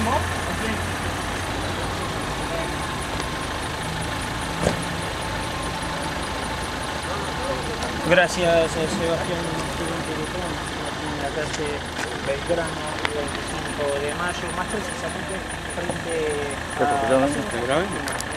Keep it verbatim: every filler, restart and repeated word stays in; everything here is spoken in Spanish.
Gracias, Sebastián, aquí en la calle Belgrano, veinticinco de mayo, más precisamente frente a...